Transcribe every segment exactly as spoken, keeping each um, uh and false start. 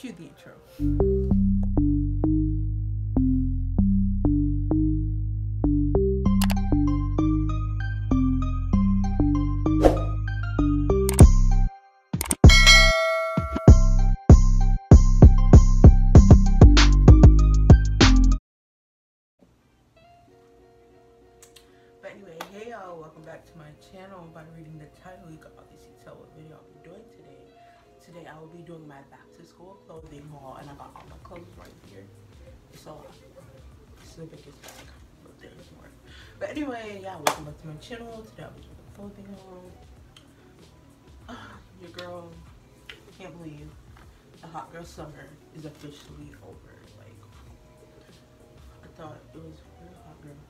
Cue the intro. But anyway, hey y'all, welcome back to my channel. By reading the title, you can obviously tell what video I'll be doing today. Today I will be doing my back to school clothing haul, and I got all my clothes right here. So this is the biggest bag, but there's more. But anyway, yeah, welcome back to my channel. Today I'll be doing a clothing haul. Uh, your girl can't believe the hot girl summer is officially over. Like, I thought it was really hot girl.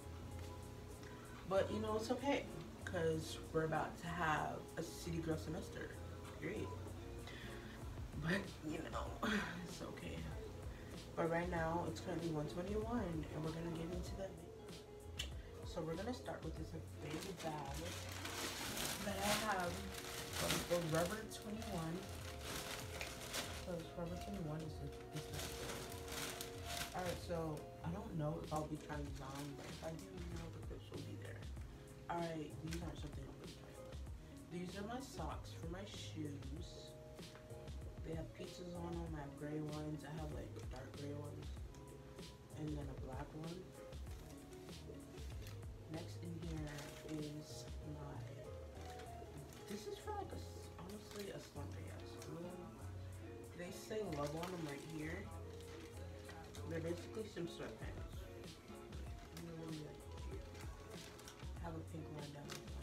But you know, it's okay, because we're about to have a city girl semester, period. But you know, it's okay. But right now, it's currently one twenty-one, and we're gonna get into that. So we're gonna start with this big bag that I have from Forever twenty-one. So Forever twenty-one is this bag. Alright, so I don't know if I'll be trying these on, but if I do, you know, the clips will be there. Alright, these aren't something I'm really trying with. These are my socks for my shoes. They have pieces on them. I have gray ones. I have like dark gray ones. And then a black one. Next in here is my, this is for like a, honestly, a slumber ass school. They say love on them right here. They're basically some sweatpants. Really like cute. Have a pink line down the side.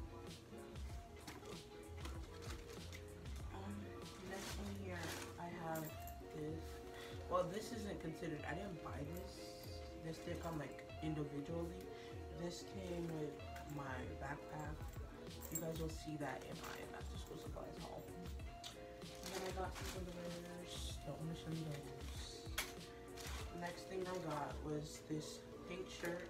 Um, next in here, I have this. Well, this isn't considered. I didn't buy this. This did come like individually. This came with my backpack. You guys will see that in my back to school supplies haul. And then I got some others. Don't want to show you those. Next thing I got was this pink shirt.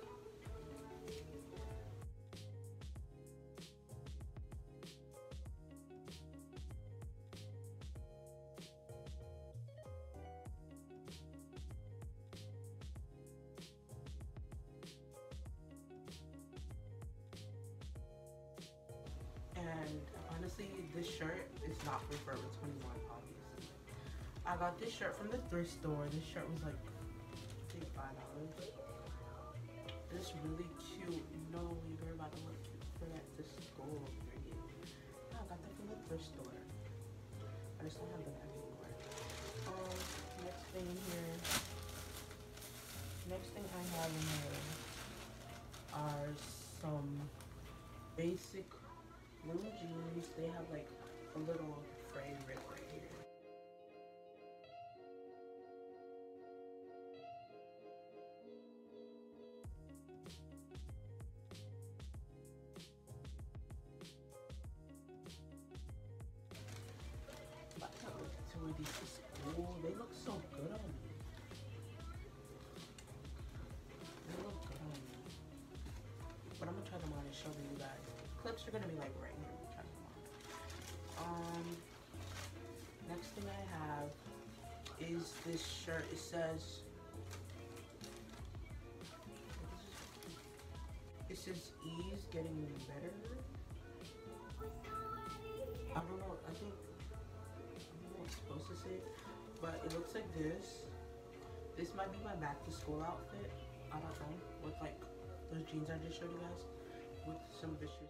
And honestly, this shirt is not for Forever twenty-one, obviously. I got this shirt from the thrift store. This shirt was like, I think five dollars. It's really cute. You know, you're about to look cute for that to school. Period. I got that from the thrift store. I just don't have the bag anymore. Um, next thing here. Next thing I have in here are some basic blue jeans. They have like a little frayed rip right here. I can't wait to wear these to school. They look so good on me. They look good on me. But I'm gonna try them on and show them you guys. Clips are gonna be like right here. We'll try them on. Um, next thing I have is this shirt. It says, it says ease getting better. I don't know. I think I don't know what it's supposed to say, but it looks like this. This might be my back to school outfit. I don't know, with like those jeans I just showed you guys, with some of the shoes.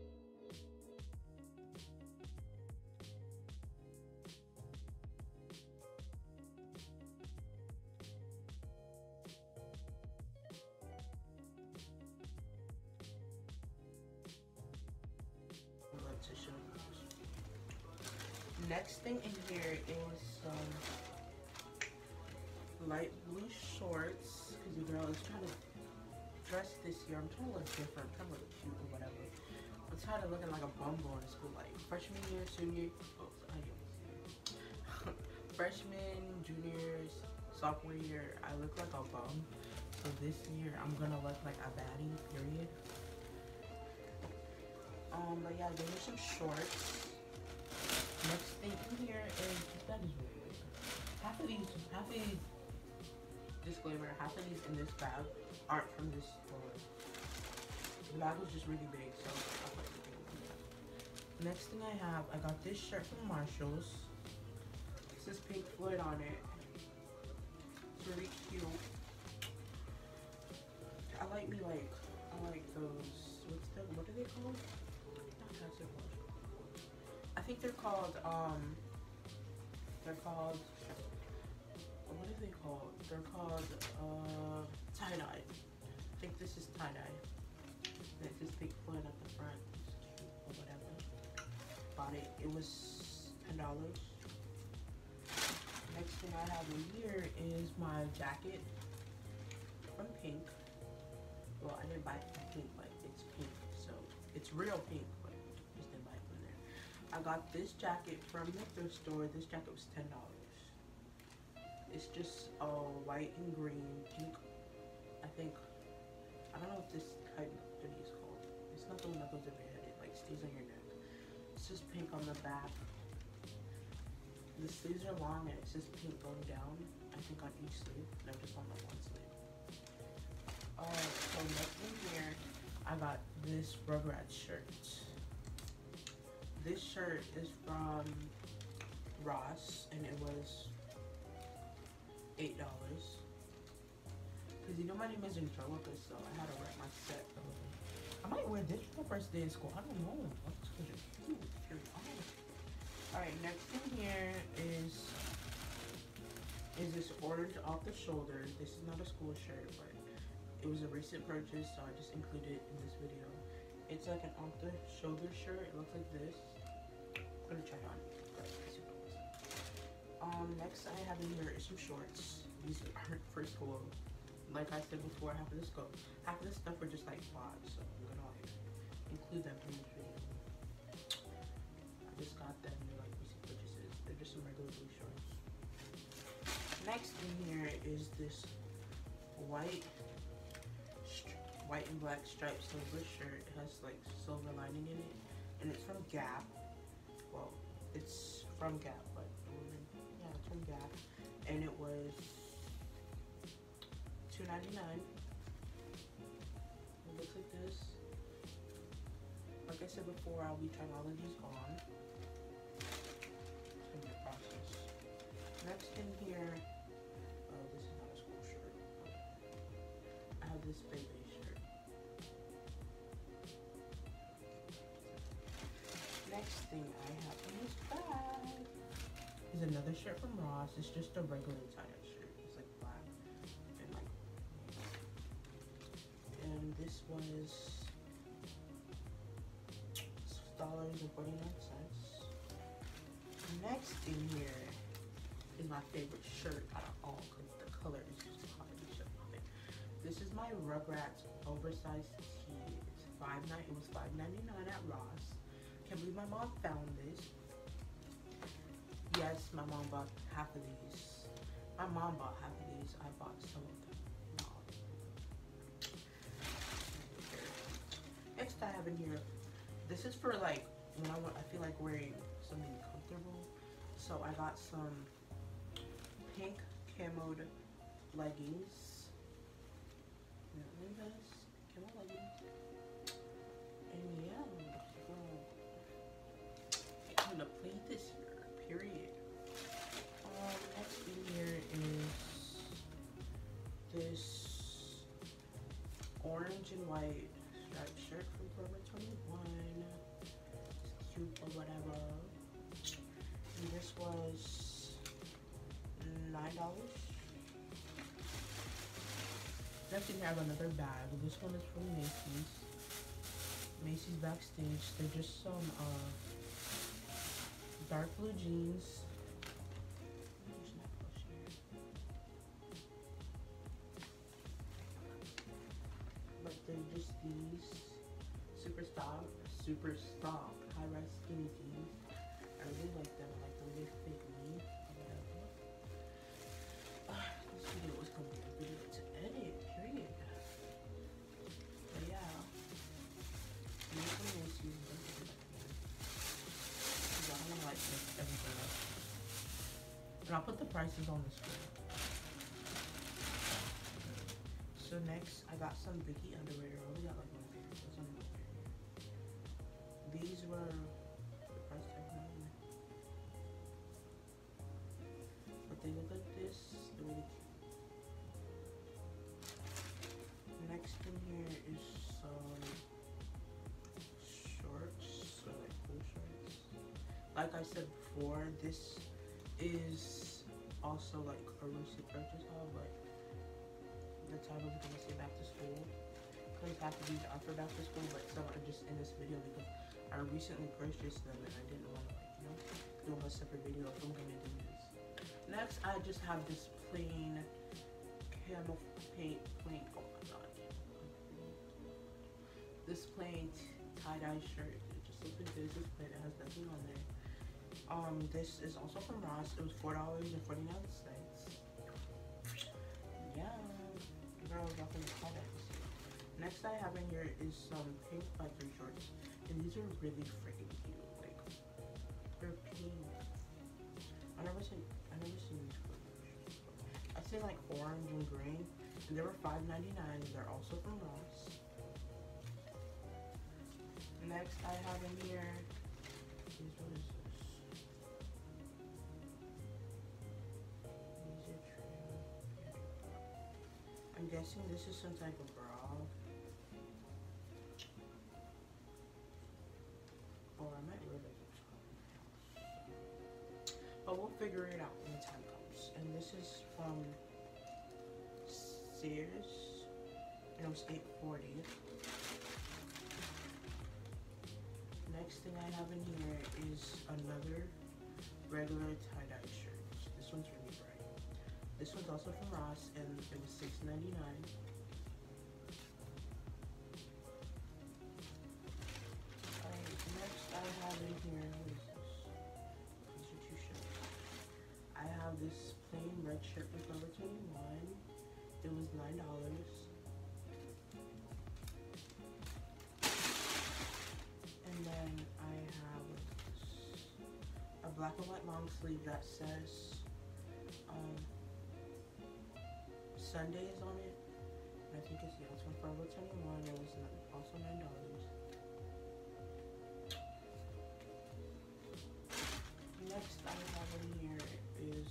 To show you. Next thing in here is some light blue shorts, because your girl is trying to dress this year. I'm trying to look different. I'm trying to look cute or whatever. I'm tired of looking like a bumble in school, like freshman year, senior. Oh, I freshman, juniors, sophomore year, I look like a bum. So this year, I'm gonna look like a baddie. Period. Um, but yeah, those are some shorts. Next thing in here is, that is really weird. half of these, half of these, disclaimer, half of these in this bag aren't from this store. The bag was just really big, so I put everything in there. Next thing I have, I got this shirt from Marshalls. It says Pink Floyd on it. It's really cute. I like me like, I like those, what's the, what are they called? Not basketball. I think they're called, um, they're called, what are they called? They're called, uh, tie-dye. I think this is tie-dye. And it says Pink Floyd at the front, or whatever. Bought it, it was ten dollars. Next thing I have in here is my jacket from Pink. Well, I didn't buy it from Pink, but it's pink, so it's real pink, but I just didn't buy it from there. I got this jacket from the thrift store. This jacket was ten dollars. It's just uh, white and green, pink. I think, I don't know what this type of hoodie is called. It's not the one that goes over your head, it like stays on your neck. It's just pink on the back. The sleeves are long and it says pink going down, I think on each sleeve, no, just on the one sleeve. Alright, so next in here, I got this Rugrats shirt. This shirt is from Ross, and it was eight dollars. Because you know my name is Angelica, so I had to wear my set. I might wear this for the first day of school. I don't know. That's because you're cute. You're Alright, next in here is is this orange off the shoulder. This is not a school shirt, but it was a recent purchase, so I just included it in this video. It's like an off the shoulder shirt. It looks like this. I'm gonna try it on. Um, next I have in here is some shorts. These aren't for school. Like I said before, half of this go, half of this stuff are just like vlogs, so I'm gonna like include them in this video. I just got them, they're like recent purchases. They're just some regular blue shorts. Next in here is this white, white and black striped silver shirt. It has like silver lining in it, and it's from Gap. Well, it's from Gap, but yeah, it's from Gap, and it was two ninety-nine. It looks like this. Like I said before, I'll be trying all of these on. It's gonna be a process. Next in here, oh, this is not a school shirt. I have this baby shirt. Next thing I have in this bag is another shirt from Ross. It's just a regular tie-dye shirt. It's like black and like, and this was dollars and forty-nine cents. Next in here is my favorite shirt out of all because the color is just hot. This is my Rugrats oversized tee. It's five nine. It was five ninety-nine at Ross. Can't believe my mom found this. Yes, my mom bought half of these. My mom bought half of these. I bought some of them. No. Next I have in here, this is for like when I want, I feel like wearing something comfortable. So I got some pink camoed leggings. You know, guys, camo leggings. And yeah, I'm gonna play this year. Period. Um, next in here is this orange and white striped shirt from Forever twenty-one. It's cute or whatever. And this was nine dollars. Next we have another bag. This one is from Macy's. Macy's Backstage. They're just some uh dark blue jeans. But they're just these super stock, super stock, high-rise skinny jeans. I really like them. I like the way they fit me. Uh, this video was gonna be a video to edit, period. But yeah. These are Macy's. I don't want to like mix everything up. And I'll put the prices on the screen. So next, I got some Vicky underwear. I only got like one pair. That's only one pair. These were the price tag on them. But they look like this. They're really cute. Next in here is some shorts, or like cool shorts. Like I said before, this is also like a recent purchase haul, but the title is gonna say back to school because half of these are for back to school, but some are just in this video because I recently purchased them and I didn't want to, like, you know, do a separate video if I'm gonna do this. Next, I just have this plain camel paint, plain, oh my god, this plain tie-dye shirt. It just looks like this. This plain, it has nothing on there. Um, this is also from Ross. It was four dollars and forty-nine cents. Yeah, girl, y'all can call that. Next I have in here is some pink biker shorts, and these are really freaking cute. Like, they're pink. I never seen, I never seen these colors. I see like orange and green, and they were five ninety-nine. They're also from Ross. Next I have in here is, what is this? I'm guessing this is some type of bra. Or I might wear it. But we'll figure it out when the time comes. And this is from Sears. And it was eight forty. Next thing I have in here is another regular tie-dye shirt. This one's really bright. This one's also from Ross, and it was six ninety-nine. Alright, next I have in here, what is this? These are two shirts. I have this plain red shirt from Forever twenty-one. It was nine dollars. And then I have a black and white long sleeve that says um, Sundays on it. And I think it's, yeah, it's from Forever twenty-one. It was also nine dollars. Next I have in here is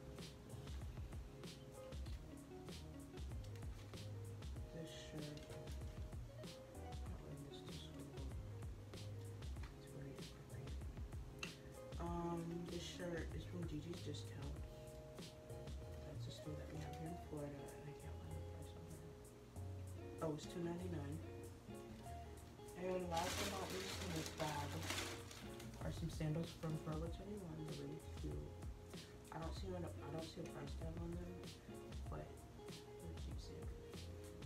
this shirt. Not wearing this to school. It's very bright. Um, this shirt is from Gigi's Discount. That's a store that we have here in Florida, and I can't find the price on it. Oh, it's two ninety-nine. And last but not least, in this bag are some sandals from Forever twenty-one. They're really cute. I don't see one, I don't see a price tag on them, but they're cute sandals.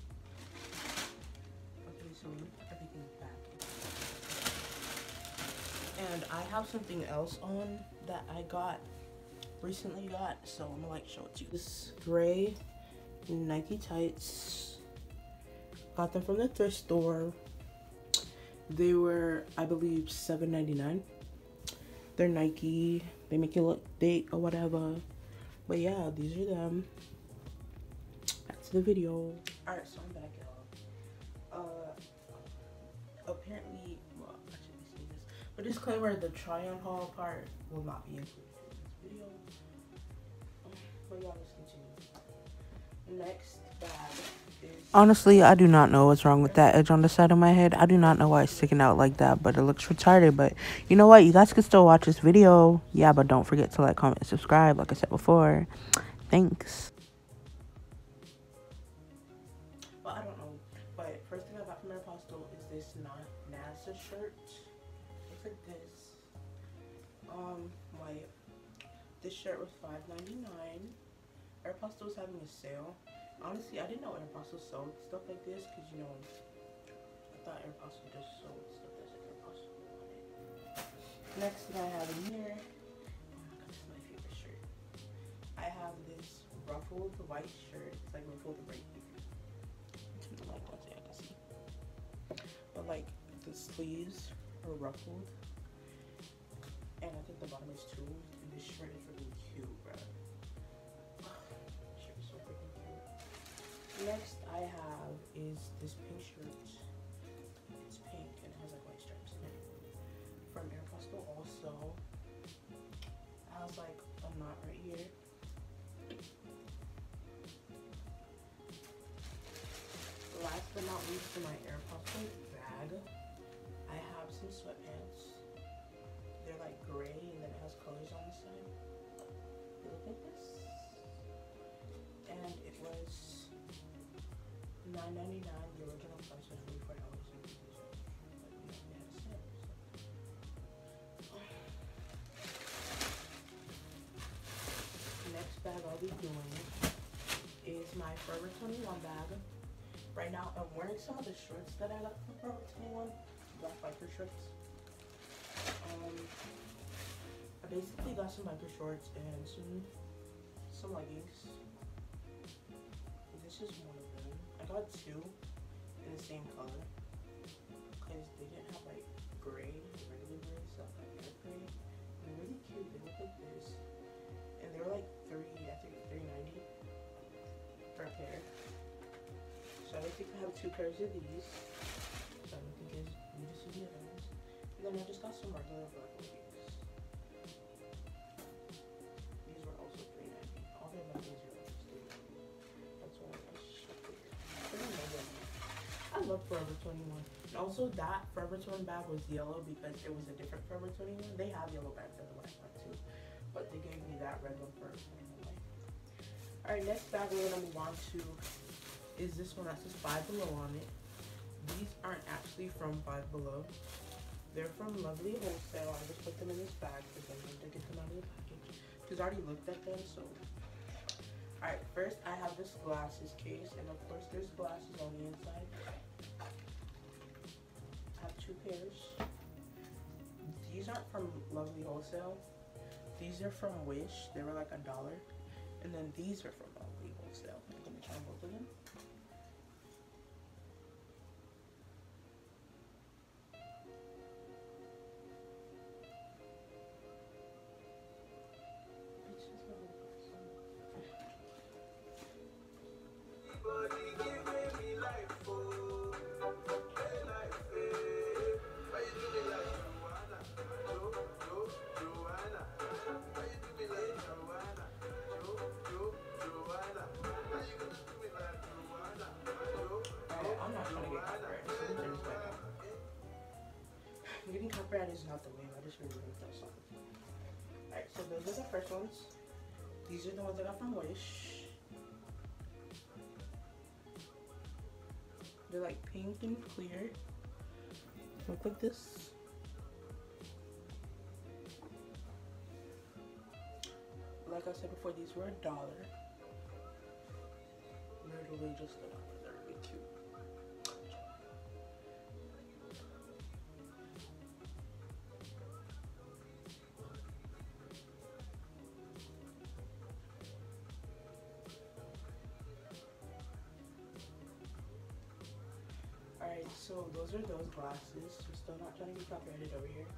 Okay, so let me put everything back. And I have something else on that I got recently got, so I'm gonna like show it to you. This gray Nike tights. Got them from the thrift store. They were, I believe, seven ninety-nine. They're Nike. They make you look thick or whatever. But yeah, these are them. Back to the video. Alright, so I'm back, y'all. Uh, apparently, well, I shouldn't be saying this, but disclaimer: the try-on haul part will not be included in this video. But y'all, let's continue. Next bag is. Honestly, I do not know what's wrong with that edge on the side of my head. I do not know why it's sticking out like that, but it looks retarded. But you know what? You guys can still watch this video. Yeah, but don't forget to like, comment, and subscribe, like I said before. Thanks. Well, I don't know. But first thing I got from Aeropostale is this NASA shirt. Looks like this. Um, my this shirt was five ninety-nine. Aeropostale was having a sale. Honestly, I didn't know Aeropostale sold stuff like this because, you know, I thought Aeropostale just sold stuff that's like Aeropostale on it. Next thing I have in here, oh my god, this is my favorite shirt. I have this ruffled white shirt. It's like ruffled right here. To the light, one thing I can see. But like the sleeves are ruffled, and I think the bottom is too. And this shirt is really cute, bro. Next I have is this pink shirt. It's pink and it has like white stripes in it. From Aeropostale also. It has like a knot right here. Last but not least, in my Aeropostale bag, I have some sweatpants. They're like gray and then it has colors on the side. They look like this. And it was nine ninety-nine. The original price was forty-four dollars. But you know, we had a sale. So. Next bag I'll be doing is my Forever twenty-one bag. Right now I'm wearing some of the shorts that I got from Forever twenty-one, black biker shorts. Um, I basically got some biker shorts and some some leggings. This is one of them. I got two in the same color because they didn't have like gray, regular gray, so I got dark gray. And they're really cute. They look like this, and they were like three, I think three ninety per pair. So I think I have two pairs of these. So I don't think it's need to see the other ones. And then I just got some regular black leggings. These were also three ninety. All their leggings are like three ninety. That's why I shopped it. I don't know them. I love Forever twenty-one. And also that Forever twenty-one bag was yellow because it was a different Forever twenty-one. They have yellow bags at the one I went to, but they gave me that red one first. Alright, next bag we're gonna move on to is this one that says Five Below on it. These aren't actually from Five Below. They're from Lovely Wholesale. I just put them in this bag because I wanted to get them out of the package. Because I already looked at them, so. Alright, first I have this glasses case, and of course there's glasses on the inside. I have two pairs. These aren't from Lovely Wholesale. These are from Wish. They were like a dollar. And then these are from Lovely Wholesale. I'm gonna try both of them. Getting copyright is not the way. I just really like that song. Alright, so those are the first ones. These are the ones I got from Wish. They're like pink and clear. Look like this. Like I said before, these were a dollar. Literally just a dollar. They're really cute. Alright, so those are those glasses. We're still not trying to get copyrighted over here.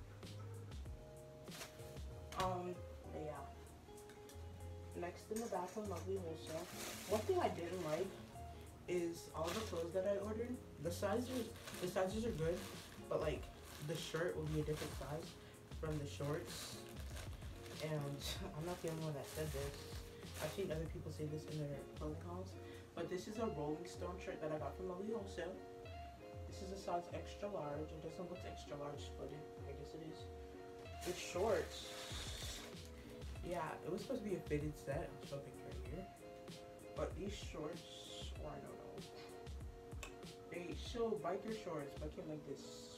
Um, but yeah. Next in the back from Lovely Wholesale. One thing I didn't like is all the clothes that I ordered. The sizes, the sizes are good, but like the shirt will be a different size from the shorts. And I'm not the only one that said this. I've seen other people say this in their clothing hauls. But this is a Rolling Stone shirt that I got from Lovely Wholesale. This is a size extra large. It doesn't look extra large footed. I guess it is. The shorts. Yeah, it was supposed to be a fitted set. I'll show a picture right here. But these shorts, or I don't know. They show biker shorts, but I came like this.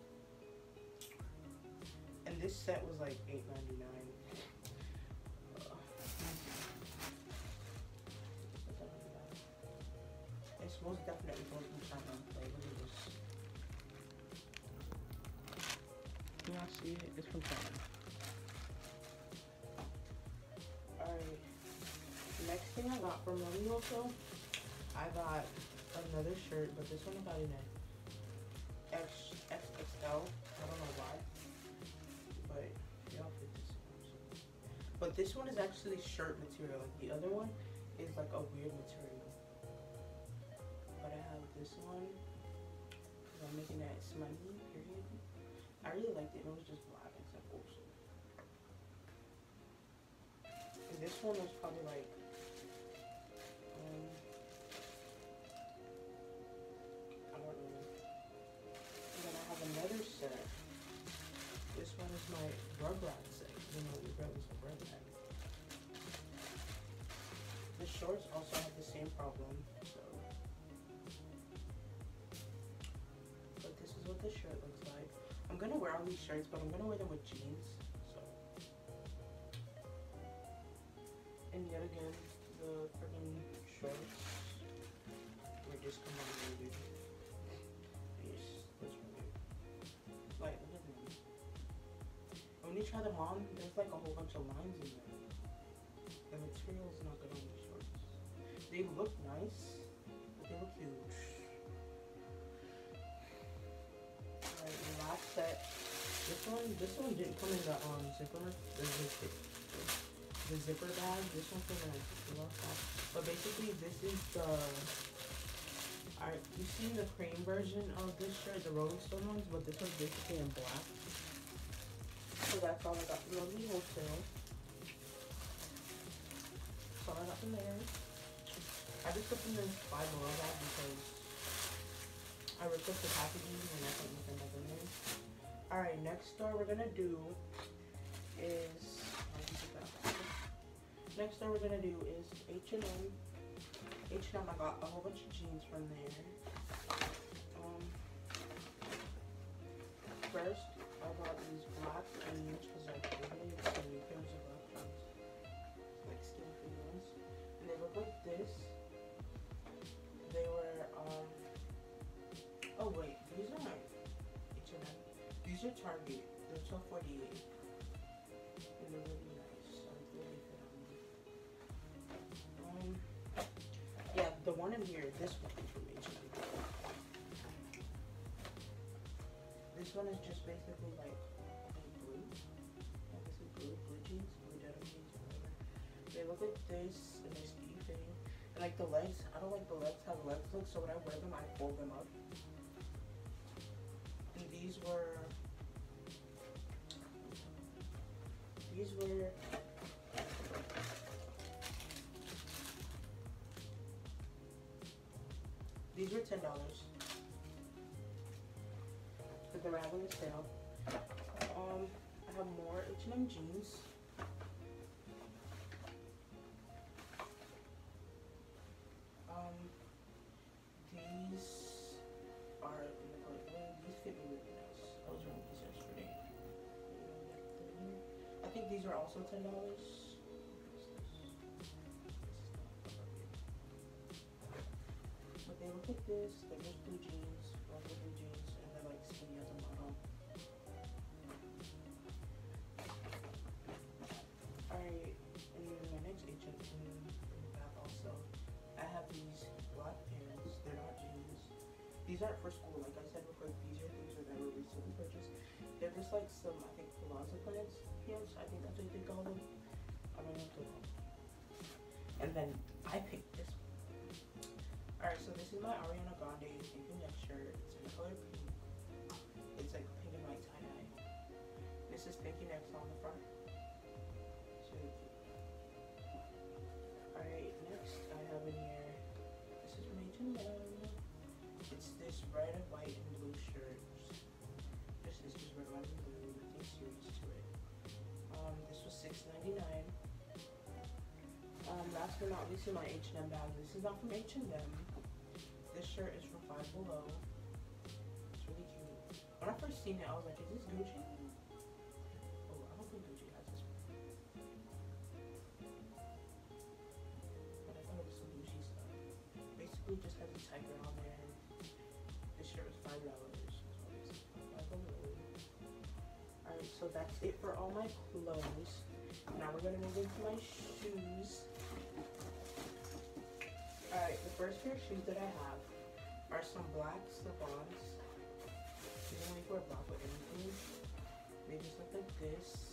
And this set was like eight ninety-nine. Uh, it's most definitely going to be trying to play. Look at this. Can y'all see it? It's from China. Alright, next thing I got from Lovely Wholesale, I got another shirt, but this one I got in an X X X L. I don't know why, but y'all fit this one. But this one is actually shirt material. Like the other one is like a weird material. this one. I'm making that smiley period. I really liked it. It was just black and simple. So. And this one was probably like, um, I don't know. And then I have another set. This one is my Rugrats set. You know, your brother's a Rugrat. The shorts also have the same problem. So. But this is what the shirt looks like. I'm gonna wear all these shirts, but I'm gonna wear them with jeans. So. And yet again, the freaking shorts were just commanded. Yes, that's weird. Like, look at them. When you try them on, there's like a whole bunch of lines in there. The material is not good on these shorts. They look nice, but they look huge. Alright, the last set. This one, this one didn't come in the um zipper. The zipper, the zipper bag. This one came in like the last bag. But basically, this is the. Alright, you've seen the cream version of this shirt, the Rolling Stone ones, but this one's basically in black. So that's all I got from Lovely Wholesale. That's all I got from there. I just put them in five below that because I ripped up the packaging and I couldn't look another name. Alright, next store we're gonna do is next store we're gonna do is H and M. H and M, I got a whole bunch of jeans from there. Um, first, I got these black jeans because I really had so many pairs of black ones, like skin free ones, and they look like this. They were um. Oh wait, these are H and M. These are Target. They're twelve forty-eight, and they're really nice. I really fit on them. Um. Yeah, the one in here, this one is from H and M. This one is just basically like blue. Like this is blue, blue jeans, blue denim jeans, whatever. They look like this, and they're skinny fitting. And like the legs, I don't like the legs how the legs look, so when I wear them, I fold them up. And these were, these were, These were ten dollars. Because they were having a sale. Um, I have more H and M jeans. Um, these are in the color. These fit me really nice. I was wearing these yesterday. I think these are also ten dollars. They look like this, they're just blue jeans, regular blue jeans, and they're like skinny as a model. Alright, and then my next H and M in the back also, I have these black pants, they're not jeans. These aren't for school, like I said before, these are things that I were recently purchased. They're just like some, I think, palazzo pants, pants, I think that's what they call them. I don't know. And then I picked this one. Alright, so this is my Ariana Grande pink and neck shirt. It's in the color pink. It's like pink and white tie-dye. This is pinky necks on the front. So, alright, next I have in here, this is from H and M. It's this red and white and blue shirt. This is just red, white, and blue. Nothing serious to it. Um, this was six ninety-nine. Um, last but not least, in my H and M bag. This is not from H and M. This shirt is from Five Below. It's really cute. When I first seen it, I was like, is this Gucci? Oh, I don't think Gucci has this one. But I thought it was some Gucci stuff. Basically, just has a tiger on there. This shirt was five dollars. Alright, so that's it for all my clothes. Now we're gonna move into my shoes. Alright, the first pair of shoes that I have are some black slip-ons. You don't really wear black with anything. They just look like this.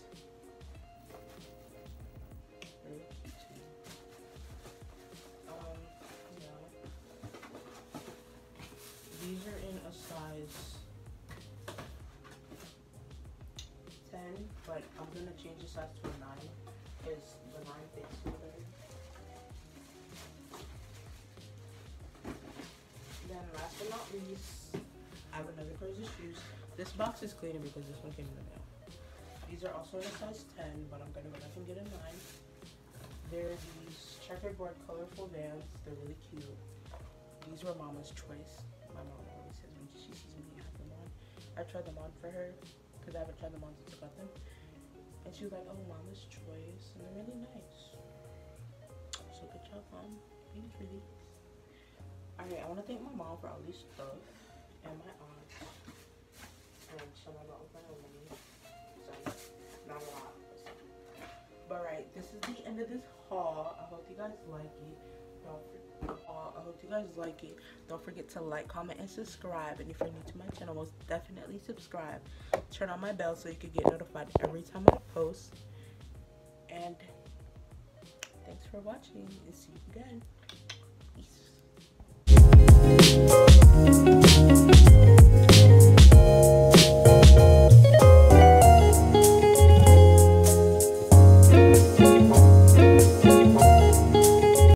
Very cute too. Um, yeah. a size ten, but I'm gonna change the size to a nine because the nine fits me better. Then last but not least, I have another pair of shoes. This box is cleaner because this one came in the mail. These are also in a size ten, but I'm gonna go back and get a nine. They're these checkerboard colorful Vans. They're really cute. These were Mama's choice. My mom always says when she sees me have them on. I tried them on for her because I haven't tried them on since I got them. And she was like, oh, Mama's choice. And they're really nice. So good job, Mom. Being pretty. Alright, I want to thank my mom for all these stuff. And my aunt. And some of my family. So, not a lot. But right, this is the end of this haul. I hope you guys like it. Don't forget, uh, I hope you guys like it. Don't forget to like, comment, and subscribe. And if you're new to my channel, most definitely subscribe. Turn on my bell so you can get notified every time I post. And thanks for watching, and see you again. Peace.